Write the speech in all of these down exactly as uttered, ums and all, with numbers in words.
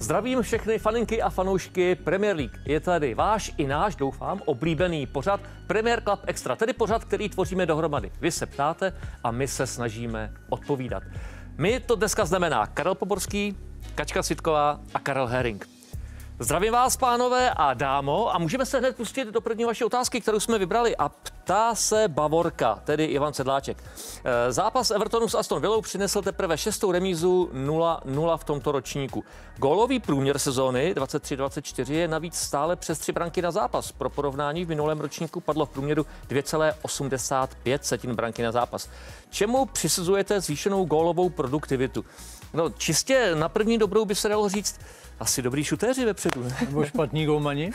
Zdravím všechny faninky a fanoušky Premier League. Je tady váš i náš, doufám, oblíbený pořad Premier Club Extra, tedy pořad, který tvoříme dohromady. Vy se ptáte a my se snažíme odpovídat. My to dneska znamená Karel Poborský, Kačka Sitková a Karel Herring. Zdravím vás, pánové a dámo, a můžeme se hned pustit do první vaší otázky, kterou jsme vybrali, a ptá se Bavorka, tedy Ivan Sedláček. Zápas Evertonu s Aston Villou přinesl teprve šestou remízu nula nula v tomto ročníku. Gólový průměr sezóny dvacet tři dvacet čtyři je navíc stále přes tři branky na zápas. Pro porovnání v minulém ročníku padlo v průměru dvě celá osmdesát pět setin branky na zápas. Čemu přisuzujete zvýšenou gólovou produktivitu? No, čistě na první dobrou by se dalo říct, asi dobrý šutéři vepředu. Ne? Nebo špatní golmani.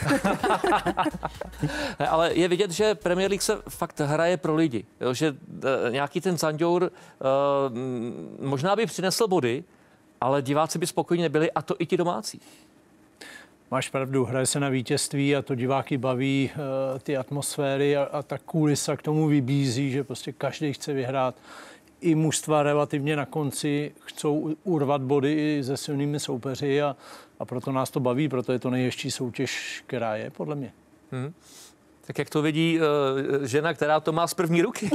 Ale je vidět, že Premier League se fakt hraje pro lidi. Jo? Že uh, nějaký ten Zanjour uh, možná by přinesl body, ale diváci by spokojně nebyli, a to i ti domácí. Máš pravdu, hraje se na vítězství a to diváky baví, uh, ty atmosféry a, a ta kulisa k tomu vybízí, že prostě každý chce vyhrát. I mužstva relativně na konci chcou urvat body i se silnými soupeři a, a proto nás to baví, proto je to nejhezčí soutěž, která je, podle mě. Hmm. Tak jak to vidí uh, žena, která to má z první ruky?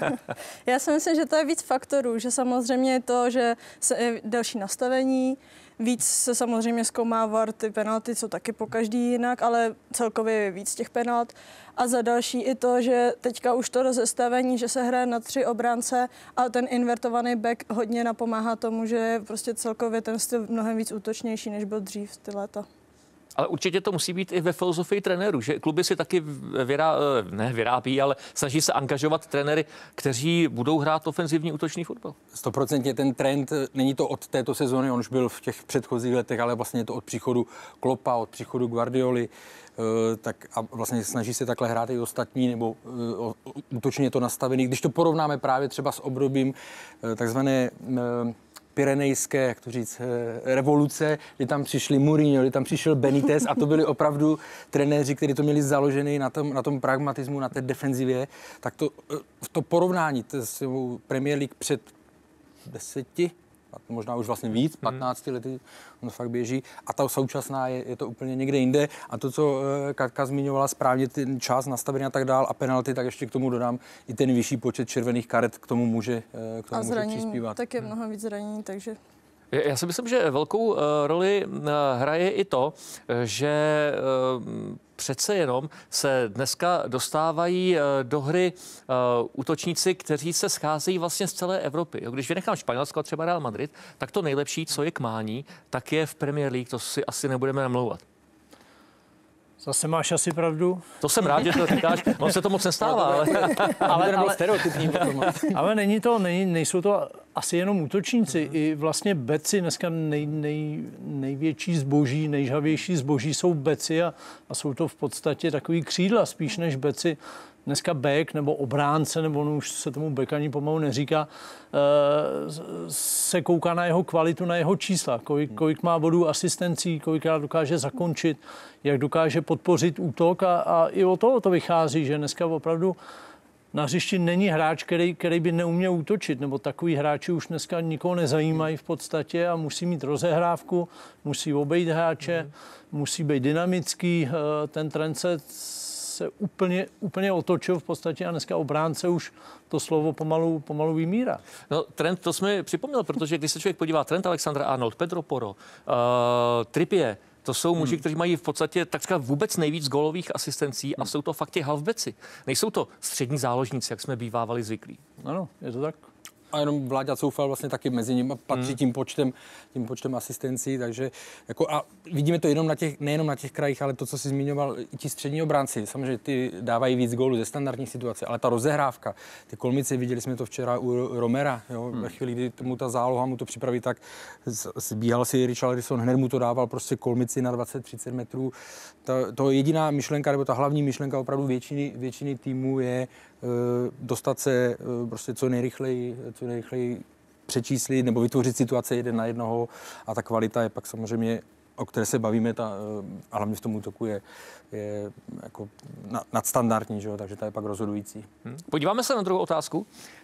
Já si myslím, že to je víc faktorů, že samozřejmě to, že je delší nastavení, víc se samozřejmě zkoumá V A R, ty penalty jsou taky po každý jinak, ale celkově je víc těch penalt. A za další i to, že teďka už to rozestavení, že se hraje na tři obránce a ten invertovaný back hodně napomáhá tomu, že je prostě celkově ten styl mnohem víc útočnější, než byl dřív ty léta. Ale určitě to musí být i ve filozofii trenérů, že kluby si taky vyrá, ne, vyrábí, ale snaží se angažovat trenéry, kteří budou hrát ofenzivní útočný fotbal. Stoprocentně ten trend, není to od této sezóny, on už byl v těch předchozích letech, ale vlastně je to od příchodu Kloppa, od příchodu Guardioli, tak a vlastně snaží se takhle hrát i ostatní, nebo útočně je to nastavený. Když to porovnáme právě třeba s obdobím takzvané pyrenejské, jak to říct, revoluce, kdy tam přišli Mourinho, kdy tam přišel Benitez, a to byli opravdu trenéři, kteří to měli založený na tom, na tom pragmatismu, na té defenzivě, tak to, to porovnání s Premier League před deseti, možná už vlastně víc, patnácti lety, on fakt běží, a ta současná je, je to úplně někde jinde. A to, co Katka zmiňovala správně, ten čas nastavený a tak dál a penalty, tak ještě k tomu dodám i ten vyšší počet červených karet k tomu může, k tomu a zranění, může přispívat. Tak je mnoho víc zranění, takže... Já si myslím, že velkou uh, roli uh, hraje i to, že uh, přece jenom se dneska dostávají uh, do hry uh, útočníci, kteří se scházejí vlastně z celé Evropy. Jo, když vynechám Španělsko a třeba Real Madrid, tak to nejlepší, co je k mání, tak je v Premier League, to si asi nebudeme namlouvat. Zase máš asi pravdu. To jsem rád, že to říkáš. On se to moc nestává, ale... ale, ale, ale není to, není, nejsou to asi jenom útočníci. Mm. I vlastně beci, dneska nej, nej, největší zboží, nejžhavější zboží jsou beci a, a jsou to v podstatě takový křídla spíš než beci. Dneska back nebo obránce, nebo on už se tomu back ani pomalu neříká, se kouká na jeho kvalitu, na jeho čísla, kolik, kolik má bodů asistencí, kolikrát dokáže zakončit, jak dokáže podpořit útok, a, a i o toho to vychází, že dneska opravdu na hřišti není hráč, který, který by neuměl útočit, nebo takový hráči už dneska nikoho nezajímají v podstatě a musí mít rozehrávku, musí obejít hráče, mm. musí být dynamický, ten trend se se úplně, úplně otočil v podstatě a dneska obránce už to slovo pomalu, pomalu vymírá. No, trend, to jsme připomněl, protože když se člověk podívá, Trent Alexander-Arnold, Pedro Porro, uh, Trippier, to jsou muži, hmm. kteří mají v podstatě takřka vůbec nejvíc gólových asistencí, a jsou to fakt ti halfbacki. Nejsou to střední záložníci, jak jsme bývávali zvyklí. Ano, je to tak. A jenom Vláďa Coufal vlastně taky mezi nimi patří hmm. tím počtem, tím počtem asistencí, takže jako a vidíme to jenom na těch, nejenom na těch krajích, ale to, co jsi zmiňoval, i ti střední obránci, samozřejmě ty dávají víc gólů ze standardní situace, ale ta rozehrávka, ty kolmice, viděli jsme to včera u Romera, jo, hmm. ve chvíli, kdy mu ta záloha mu to připraví, tak bíhal si Richarlison, hned mu to dával prostě kolmici na dvacet třicet metrů. Ta, to jediná myšlenka, nebo ta hlavní myšlenka opravdu většiny, většiny týmů je dostat se prostě co nejrychleji, co nejrychleji přečíslit nebo vytvořit situace jeden na jednoho, a ta kvalita je pak samozřejmě, o které se bavíme, ta, a hlavně v tom útoku je, je jako nadstandardní, že jo? Takže ta je pak rozhodující. Hmm. Podíváme se na druhou otázku.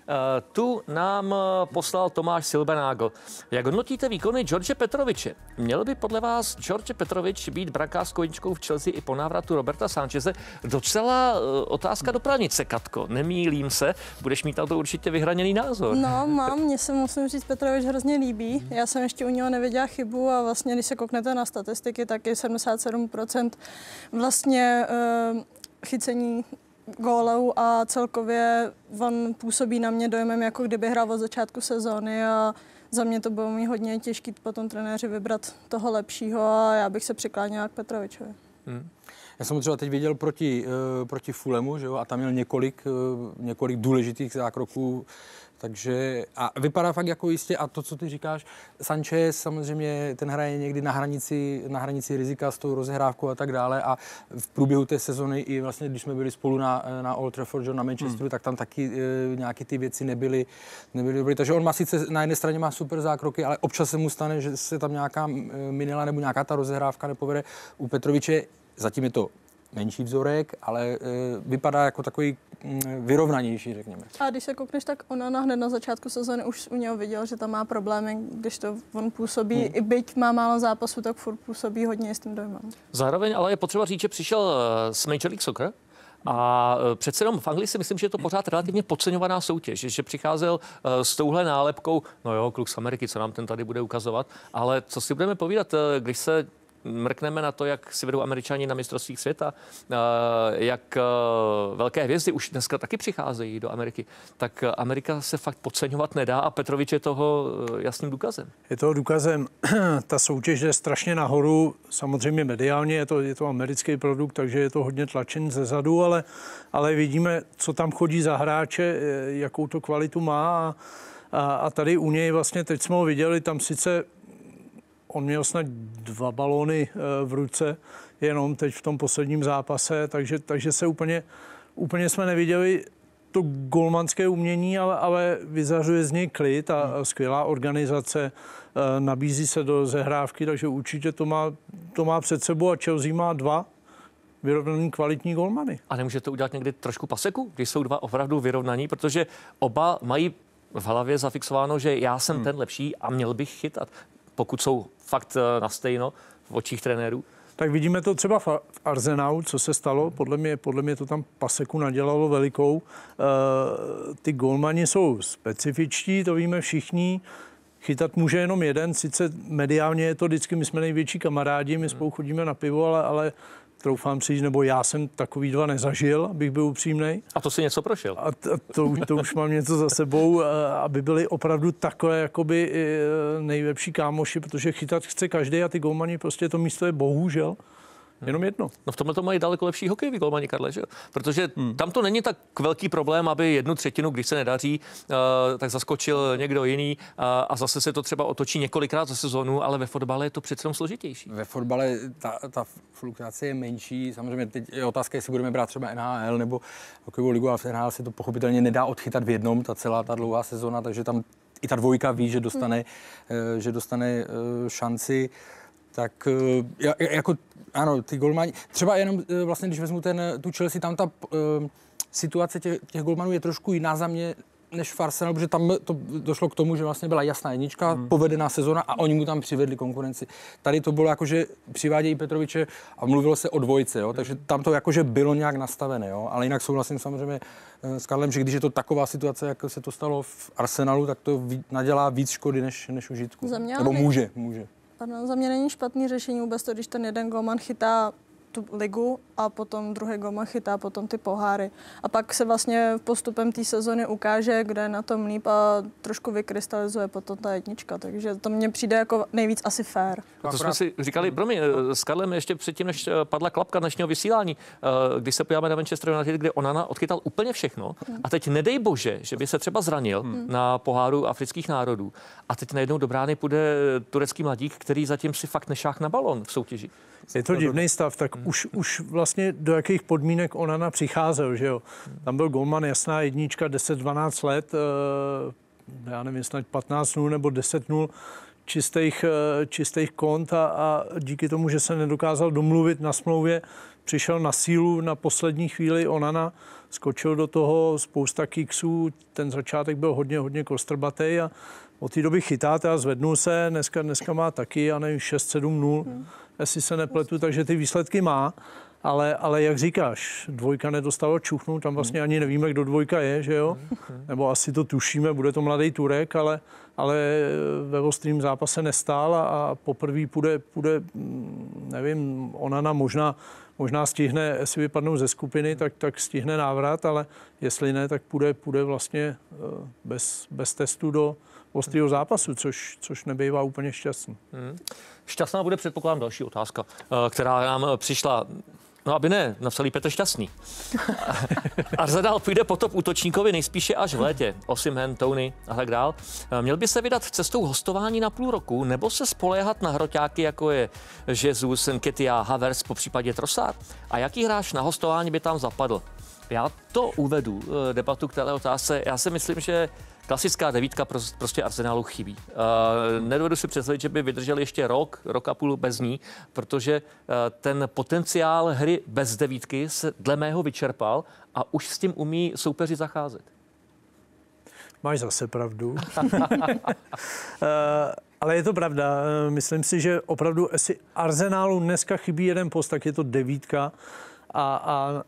Tu nám poslal Tomáš Silbenagl. Jak hodnotíte výkony George Petroviče? Měl by podle vás George Petrovič být brankářskou jedničkou v Chelsea i po návratu Roberta Sancheze? Docela otázka do pranice, Katko. Nemýlím se, budeš mít na to určitě vyhraněný názor. No, mám, mně se musím říct, Petrovič hrozně líbí. Já jsem ještě u něho neviděla chybu a vlastně, když se kouknete na statistiky, tak je sedmdesát sedm procent vlastně uh, chycení gólů a celkově on působí na mě dojmem, jako kdyby hrál od začátku sezóny a za mě to bylo mi hodně těžký potom trenéři vybrat toho lepšího a já bych se přikláněla k Petrovičovi. Hmm. Já jsem ho třeba teď viděl proti, uh, proti Fulhamu, že jo, a tam měl několik, uh, několik důležitých zákroků, takže a vypadá fakt jako jistě, a to, co ty říkáš, Sanchez samozřejmě, ten hraje někdy na hranici, na hranici rizika s tou rozehrávkou a tak dále a v průběhu té sezony i vlastně, když jsme byli spolu na, na Old Trafford, na Manchesteru, hmm. tak tam taky e, nějaké ty věci nebyly, nebyly dobré. Takže on má sice na jedné straně má super zákroky, ale občas se mu stane, že se tam nějaká minela nebo nějaká ta rozehrávka nepovede. U Petroviče zatím je to menší vzorek, ale e, vypadá jako takový mm, vyrovnanější, řekněme. A když se koukneš, tak ona hned na začátku sezóny už u něho viděl, že tam má problémy, když to on působí, hmm. i byť má málo zápasů, tak furt působí hodně s tím dojmem. Zároveň ale je potřeba říct, že přišel z Major League Soccer, a přece jenom v Anglii si myslím, že je to pořád relativně podceňovaná soutěž, že přicházel s touhle nálepkou, no jo, kluk z Ameriky, co nám ten tady bude ukazovat, ale co si budeme povídat, když se mrkneme na to, jak si vedou Američani na mistrovstvích světa, jak velké hvězdy už dneska taky přicházejí do Ameriky, tak Amerika se fakt podceňovat nedá a Petrovič je toho jasným důkazem. Je toho důkazem. Ta soutěž je strašně nahoru, samozřejmě mediálně, je to, je to americký produkt, takže je to hodně tlačen ze zadu, ale, ale vidíme, co tam chodí za hráče, jakou to kvalitu má a, a, a tady u něj vlastně, teď jsme ho viděli, tam sice on měl snad dva balóny v ruce, jenom teď v tom posledním zápase, takže, takže se úplně, úplně jsme neviděli to golmanské umění, ale, ale vyzařuje z něj klid a, a skvělá organizace, nabízí se do zehrávky, takže určitě to má, to má před sebou a Chelsea má dva vyrovnaný kvalitní golmany. A nemůže to udělat někdy trošku paseku, když jsou dva opravdu vyrovnaní, protože oba mají v hlavě zafixováno, že já jsem hmm. ten lepší a měl bych chytat, pokud jsou fakt na stejno v očích trenérů. Tak vidíme to třeba v Arsenalu, co se stalo. Podle mě, podle mě to tam paseku nadělalo velikou. E, ty golmani jsou specifičtí, to víme všichni. Chytat může jenom jeden, sice mediálně je to vždycky, my jsme největší kamarádi, my spolu chodíme na pivo, ale, ale troufám si, nebo já jsem takový dva nezažil, abych byl upřímnej. A to si něco prošel. A to, to, to už mám něco za sebou, aby byli opravdu takové jakoby nejlepší kámoši, protože chytat chce každý a ty golmani prostě to místo je bohužel jenom jedno. No v tomhle to mají daleko lepší hokejový golmani, Karle, že? Protože hmm. tam to není tak velký problém, aby jednu třetinu, když se nedaří, uh, tak zaskočil někdo jiný uh, a zase se to třeba otočí několikrát za sezonu, ale ve fotbale je to přece jenom složitější. Ve fotbale ta, ta fluktuace je menší. Samozřejmě teď je otázka, jestli budeme brát třeba N H L nebo hokejovou ligu, a v N H L se to pochopitelně nedá odchytat v jednom, ta celá ta dlouhá sezona, takže tam i ta dvojka ví, že dostane, hmm. uh, že dostane uh, šanci. Tak jako, ano, ty golmani, třeba jenom vlastně, když vezmu ten, tu Chelsea, tam ta uh, situace těch, těch golmanů je trošku jiná za mě než v Arsenalu, protože tam to došlo k tomu, že vlastně byla jasná jednička, hmm. povedená sezona a oni mu tam přivedli konkurenci. Tady to bylo jako, že přivádějí Petroviče a mluvilo se o dvojce, jo, takže tam to jakože bylo nějak nastavené, jo, ale jinak souhlasím samozřejmě s Karlem, že když je to taková situace, jako se to stalo v Arsenalu, tak to nadělá víc škody než, než užitku. Nebo může, může. Pardon, za mě není špatný řešení vůbec to, když ten jeden golman chytá tu ligu a potom druhý golman chytá potom ty poháry. A pak se vlastně postupem té sezony ukáže, kde je na tom líp a trošku vykrystalizuje potom ta jednička. Takže to mně přijde jako nejvíc asi fér. To jsme si říkali, promiň, s Karlem ještě předtím, než padla klapka dnešního vysílání, když se podíváme na Manchester United, kde Onana odchytal úplně všechno a teď nedej bože, že by se třeba zranil hmm. na poháru afrických národů a teď najednou do brány půjde turecký mladík, který zatím si fakt nešáh na balon v soutěži. Je to divný stav, tak hmm. už, už vlastně do jakých podmínek Onana přicházel, že jo. Tam byl golman, jasná jednička, deset dvanáct let, já nevím, snad patnáct nul nebo deset nul. čistých, čistých kont a, a díky tomu, že se nedokázal domluvit na smlouvě, přišel na sílu na poslední chvíli Onana, skočil do toho, spousta kiksů, ten začátek byl hodně, hodně kostrbatej a od té doby chytáte a zvednul se, dneska, dneska má taky, já nevím, šest sedm nula, hmm. jestli se nepletu, takže ty výsledky má, ale, ale jak říkáš, dvojka nedostala čuchnout, tam vlastně ani nevíme, kdo dvojka je, že jo, nebo asi to tušíme, bude to mladý Turek, ale, ale ve ostrým zápase nestál a, a poprvé půjde, půjde, nevím, Onana možná, možná stihne, jestli vypadnou ze skupiny, tak, tak stihne návrat, ale jestli ne, tak půjde, půjde vlastně bez, bez testu do ostrého zápasu, což, což nebývá úplně šťastný. Hmm. Šťastná bude, předpokládám, další otázka, která nám přišla. No, aby ne, napsali Petr Šťastný. Arsenal půjde po top útočníkovi nejspíše až v létě. Osimhen, Tony a tak dál. Měl by se vydat cestou hostování na půl roku, nebo se spoléhat na hroťáky, jako je Jesus, Nketiah, Havertz, po případě Trossard? A jaký hráč na hostování by tam zapadl? Já to uvedu, debatu k této otázce. Já si myslím, že klasická devítka prostě Arsenalu chybí. Uh, nedovedu si představit, že by vydrželi ještě rok, rok a půl bez ní, protože uh, ten potenciál hry bez devítky se dle mého vyčerpal a už s tím umí soupeři zacházet. Máš zase pravdu. uh, ale je to pravda. Myslím si, že opravdu jestli Arsenalu dneska chybí jeden post, tak je to devítka a, a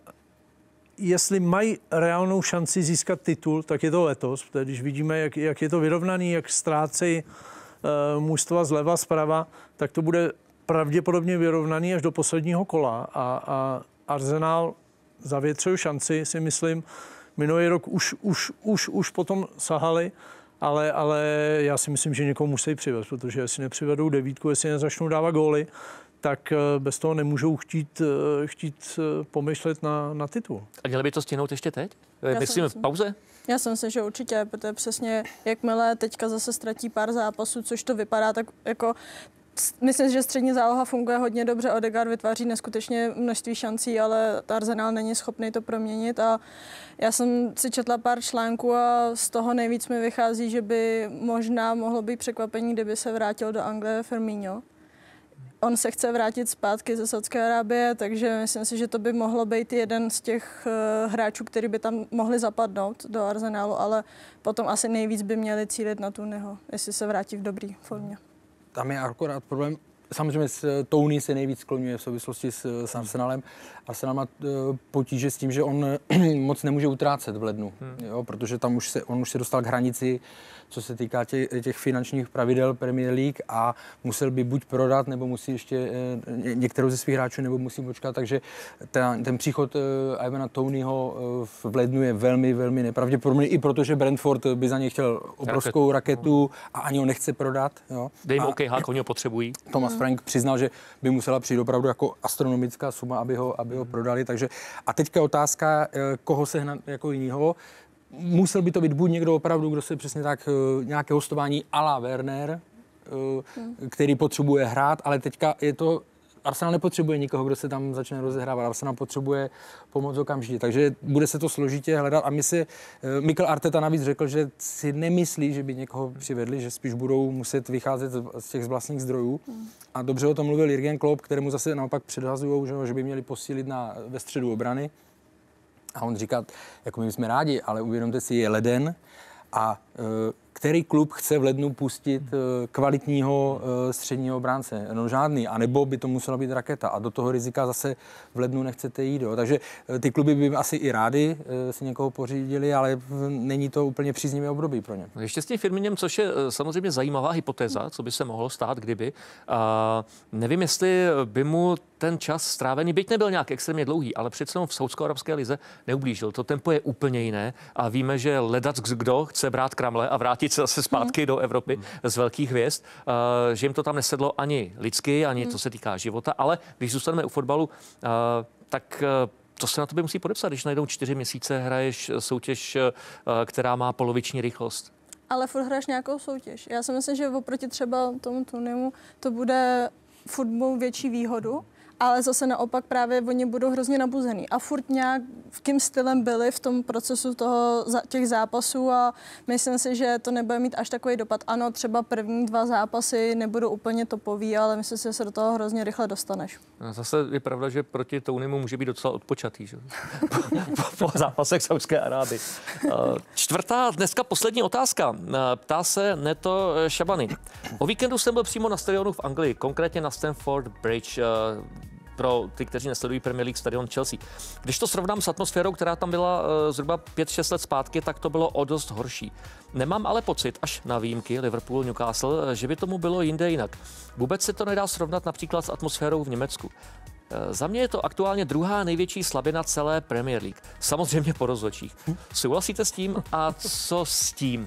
jestli mají reálnou šanci získat titul, tak je to letos. Když vidíme, jak, jak je to vyrovnaný, jak ztrácejí uh, mužstva zleva, zprava, tak to bude pravděpodobně vyrovnaný až do posledního kola. A, a Arsenal zavětřil šanci, si myslím. Minulý rok už, už, už, už potom sahali, ale, ale já si myslím, že někoho musí přivést, protože jestli nepřivedou devítku, jestli nezačnou dávat góly, tak bez toho nemůžou chtít, chtít pomyšlet na, na titul. A měli by to stihnout ještě teď? Myslím v pauze? Já si myslím, že určitě, protože přesně jakmile teďka zase ztratí pár zápasů, což to vypadá, tak jako myslím, že střední záloha funguje hodně dobře, Odegaard vytváří neskutečně množství šancí, ale Arsenal není schopný to proměnit a já jsem si četla pár článků a z toho nejvíc mi vychází, že by možná mohlo být překvapení, kdyby se vrátil do Anglie Firmino. On se chce vrátit zpátky ze Saudské Arábie, takže myslím si, že to by mohlo být jeden z těch uh, hráčů, který by tam mohli zapadnout do Arsenalu, ale potom asi nejvíc by měli cílit na Tonyho, jestli se vrátí v dobrý formě. Tam je akorát problém, samozřejmě s Tony se nejvíc skloňuje v souvislosti s, s Arsenalem. Arsenal má uh, potíže s tím, že on moc nemůže utrácet v lednu, hmm. jo, protože tam už se, on už se dostal k hranici, co se týká těch, těch finančních pravidel Premier League a musel by buď prodat, nebo musí ještě eh, některou ze svých hráčů, nebo musí počkat, takže ten, ten příchod eh, Ivana Tonyho eh, v lednu je velmi, velmi nepravděpodobný, i protože Brentford by za něj chtěl obrovskou raketu a ani ho nechce prodat. Jo. Dej mu OK, oni ho potřebují. Thomas Frank přiznal, že by musela přijít opravdu jako astronomická suma, aby ho, aby ho prodali, takže a teďka otázka, eh, koho sehnat jako jinýho. Musel by to být buď někdo opravdu, kdo se přesně tak nějaké hostování à la Werner, který potřebuje hrát, ale teďka je to, Arsenal nepotřebuje nikoho, kdo se tam začne rozehrávat. Arsenal potřebuje pomoc okamžitě, takže bude se to složitě hledat a my si, Mikel Arteta navíc řekl, že si nemyslí, že by někoho přivedli, že spíš budou muset vycházet z těch vlastních zdrojů. A dobře o tom mluvil Jürgen Klopp, kterému zase naopak předhazují, že, že by měli posílit na, ve středu obrany. A on říká, jako my jsme rádi, ale uvědomte si, je leden a e, který klub chce v lednu pustit e, kvalitního e, středního obránce? No žádný, anebo by to musela být raketa a do toho rizika zase v lednu nechcete jít. Jo. Takže e, ty kluby by asi i rádi e, si někoho pořídili, ale v, není to úplně příznivé období pro ně. Ještě s tím Firminem, což je samozřejmě zajímavá hypotéza, co by se mohlo stát, kdyby. A nevím, jestli by mu ten čas strávený, byť nebyl nějak extrémně dlouhý, ale přece v saúdsko-arabské lize neublížil. To tempo je úplně jiné a víme, že ledac kdo chce brát kramle a vrátit se zase zpátky hmm. do Evropy hmm. z velkých hvězd, uh, že jim to tam nesedlo ani lidsky, ani hmm. co se týká života, ale když zůstaneme u fotbalu, uh, tak uh, to se na tobě musí podepsat, když najednou čtyři měsíce hraješ soutěž, uh, která má poloviční rychlost. Ale furt hraješ nějakou soutěž. Já si myslím, že oproti třeba tomu Tonymu to bude fotbalu větší výhodu. ale zase naopak právě oni budou hrozně nabuzený a furt nějak v kým stylem byli v tom procesu toho, těch zápasů a myslím si, že to nebude mít až takový dopad. Ano, třeba první dva zápasy nebudou úplně topový, ale myslím si, že se do toho hrozně rychle dostaneš. Zase je pravda, že proti Tounimu může být docela odpočatý, že? po, po zápasech Saudské Arábie. Čtvrtá, dneska poslední otázka. Ptá se Neto Šabany. O víkendu jsem byl přímo na stadionu v Anglii, konkrétně na Stamford Bridge, pro ty, kteří nesledují Premier League, stadion Chelsea. Když to srovnám s atmosférou, která tam byla zhruba pět šest let zpátky, tak to bylo o dost horší. Nemám ale pocit, až na výjimky Liverpool, Newcastle, že by tomu bylo jinde jinak. Vůbec se to nedá srovnat například s atmosférou v Německu. Za mě je to aktuálně druhá největší slabina celé Premier League. Samozřejmě po rozhodčích. Souhlasíte s tím a co s tím?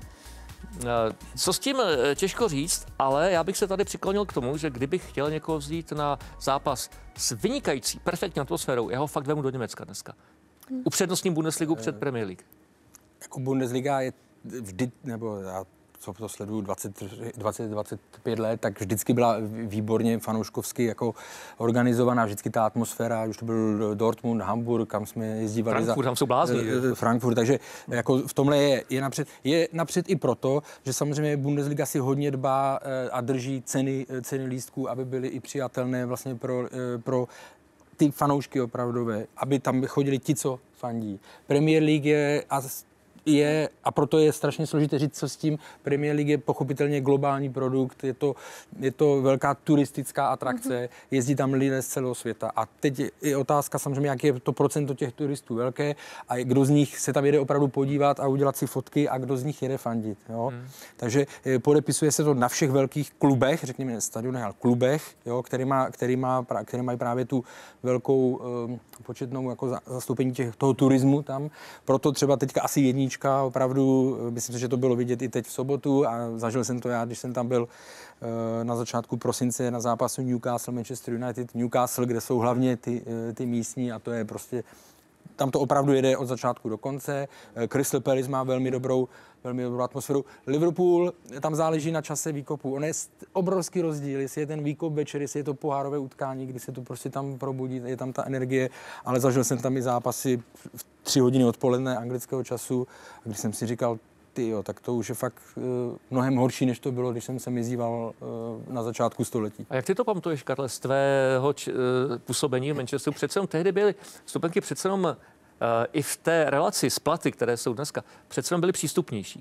Co s tím těžko říct, ale já bych se tady přiklonil k tomu, že kdybych chtěl někoho vzít na zápas s vynikající, perfektní atmosférou, já ho fakt vemu do Německa dneska. Upřednostním Bundesligu před Premier League. Jako Bundesliga je vždy, nebo já co to sleduju dvacet, dvacet pět let, tak vždycky byla výborně fanouškovsky jako organizovaná, vždycky ta atmosféra, už to byl Dortmund, Hamburg, kam jsme jezdívali. Frankfurt, tam jsou blázni. Frankfurt, takže jako v tomhle je, je, napřed, je napřed i proto, že samozřejmě Bundesliga si hodně dbá a drží ceny, ceny lístků, aby byly i přijatelné vlastně pro, pro ty fanoušky opravdové, aby tam chodili ti, co fandí. Premier League je a je, a proto je strašně složité říct, co s tím. Premier League je pochopitelně globální produkt, je to, je to velká turistická atrakce, jezdí tam lidé z celého světa. A teď je otázka samozřejmě, jak je to procento těch turistů velké a kdo z nich se tam jede opravdu podívat a udělat si fotky a kdo z nich jede fandit. Jo? Hmm. Takže podepisuje se to na všech velkých klubech, řekněme stadionech, ale klubech, jo, který, má, který, má, který mají právě tu velkou um, početnou jako za, zastoupení těch, toho turismu tam. Proto třeba teďka asi jednička opravdu, myslím si, že to bylo vidět i teď v sobotu a zažil jsem to já, když jsem tam byl na začátku prosince na zápasu Newcastle, Manchester United, Newcastle, kde jsou hlavně ty, ty místní a to je prostě, tam to opravdu jede od začátku do konce. Crystal Palace má velmi dobrou, velmi dobrou atmosféru. Liverpool, tam záleží na čase výkopu. On je obrovský rozdíl, jestli je ten výkop večer, jestli je to pohárové utkání, kdy se to prostě tam probudí, je tam ta energie, ale zažil jsem tam i zápasy v tři hodiny odpoledne anglického času, a když jsem si říkal, ty jo, tak to už je fakt uh, mnohem horší, než to bylo, když jsem se jezdíval uh, na začátku století. A jak ty to pamatuješ, Karle, z tvého č- uh, působení v Manchesteru? Přece jenom tehdy byly vstupenky přece jenom uh, i v té relaci s platy, které jsou dneska, přece jenom byly přístupnější.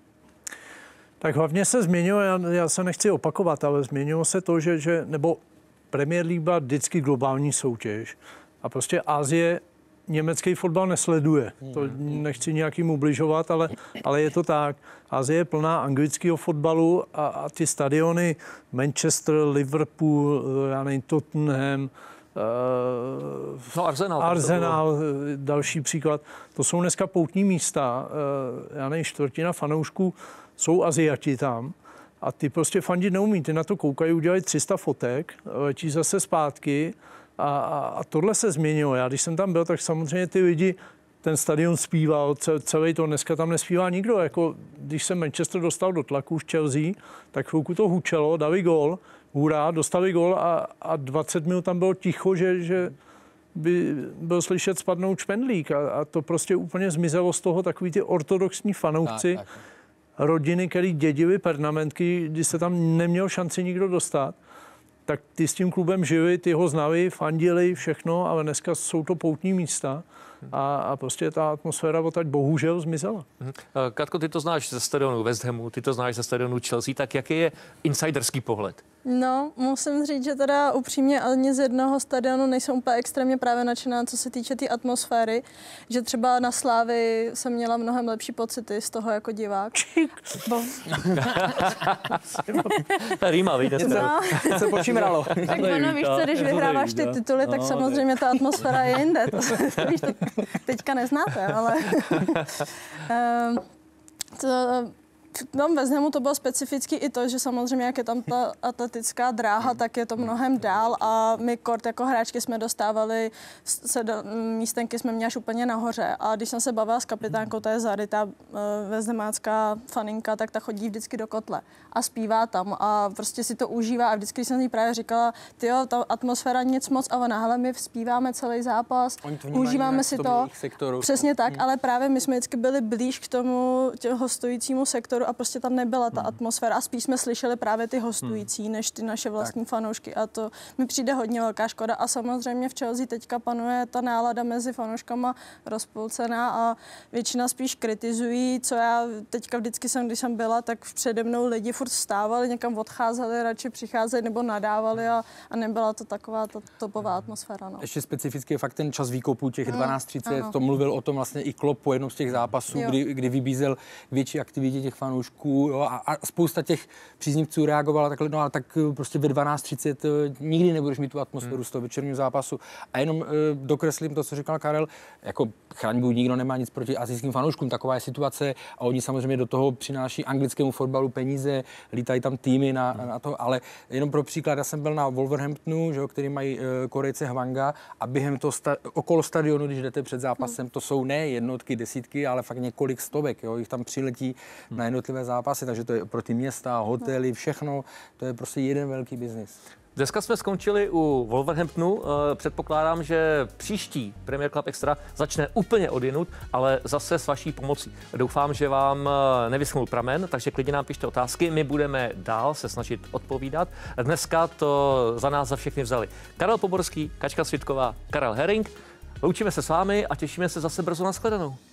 Tak hlavně se změnilo, já, já se nechci opakovat, ale změnilo se to, že, že nebo Premier League byla vždycky globální soutěž a prostě Asie německý fotbal nesleduje. To nechci nějakým ubližovat, ale, ale je to tak. Asie je plná anglického fotbalu a, a ty stadiony Manchester, Liverpool, já nevím, Tottenham, uh, no Arsenal, Arsenal další příklad. To jsou dneska poutní místa. Uh, já nevím, čtvrtina fanoušků jsou Aziati tam. A ty prostě fandit neumí. Ty na to koukají, udělají tři sta fotek, letí zase zpátky. A, a, a tohle se změnilo. Já, když jsem tam byl, tak samozřejmě ty lidi, ten stadion zpíval, celý to, dneska tam nespívá nikdo. Jako, když se Manchester dostal do tlaku v Chelsea, tak chvilku to hučelo, dali gól, hurá, dostali gól a, a dvacet minut tam bylo ticho, že, že by byl slyšet spadnout špendlík. A, a to prostě úplně zmizelo z toho takový ty ortodoxní fanoušci, tak, tak. rodiny, který dědili pernamentky, kdy se tam neměl šanci nikdo dostat. Tak ty s tím klubem žili, ty ho znali, fandili, všechno, ale dneska jsou to poutní místa a, a prostě ta atmosféra odtaď bohužel zmizela. Hmm. Katko, ty to znáš ze stadionu West Hamu, ty to znáš ze stadionu Chelsea, tak jaký je insiderský pohled? No, musím říct, že teda upřímně ani z jednoho stadionu nejsem úplně extrémně právě nadšená, co se týče té tý atmosféry, že třeba na Slávy jsem měla mnohem lepší pocity z toho jako divák. Bo... Rýma, víte. No. Se počímralo. Tak ono, víš co, když vyhráváš ty tituly, tak samozřejmě ta atmosféra je jinde. To, víš, to teďka neznáte, ale... um, to, tam ve Znemu to bylo specifický i to, že samozřejmě, jak je tam ta atletická dráha, tak je to mnohem dál a my kort jako hráčky jsme dostávali, se do, místenky jsme měli až úplně nahoře. A když jsem se bavila s kapitánkou, to je Zary, ta vezdemácká faninka, tak ta chodí vždycky do kotle a zpívá tam a prostě si to užívá a vždycky jsem jí právě říkala, tyjo, ta atmosféra nic moc a ona, hele, my zpíváme celý zápas, užíváme si to. Sektoru. Přesně tak, hmm. ale právě my jsme vždycky byli blíž k tomu hostujícímu sektoru a prostě tam nebyla ta hmm. atmosféra a spíš jsme slyšeli právě ty hostující, hmm. než ty naše vlastní tak. fanoušky a to mi přijde hodně velká škoda a samozřejmě v Chelsea teďka panuje ta nálada mezi fanouškama rozpolcená a většina spíš kritizují, co já teďka vždycky jsem, když jsem byla, tak přede mnou lidi furt vstávali, někam odcházeli, radši přicházeli nebo nadávali a, a nebyla to taková ta topová atmosféra. No. Ještě specificky je fakt ten čas výkopu těch dvanáct třicet, to mluvil o tom vlastně i Klopp po jednom z těch zápasů, kdy, kdy vybízel k větší aktivitě těch fanoušků, jo, a, a spousta těch příznivců reagovala takhle, no ale tak prostě ve dvanáct třicet nikdy nebudeš mít tu atmosféru hmm. z toho večerního zápasu. A jenom uh, dokreslím to, co říkal Karel, jako chraňbu nikdo nemá nic proti asijským fanouškům, taková je situace a oni samozřejmě do toho přináší anglickému fotbalu peníze, lítají tam týmy na, hmm. na to, ale jenom pro příklad, já jsem byl na Wolverhamptonu, že jo, který mají uh, Korejce Hwanga a během toho sta- okolo stadionu, když jdete před zápasem, hmm. to jsou ne jednotky, desítky, ale fakt několik stovek, jo, jich tam přiletí hmm. na jednotlivé zápasy, takže to je pro ty města, hotely, všechno, to je prostě jeden velký biznis. Dneska jsme skončili u Wolverhamptonu. Předpokládám, že příští Premier Club Extra začne úplně odjinud, ale zase s vaší pomocí. Doufám, že vám nevyschnul pramen, takže klidně nám pište otázky. My budeme dál se snažit odpovídat. Dneska to za nás za všechny vzali Karel Poborský, Kačka Svitková, Karel Herring. Loučíme se s vámi a těšíme se zase brzo na shledanou.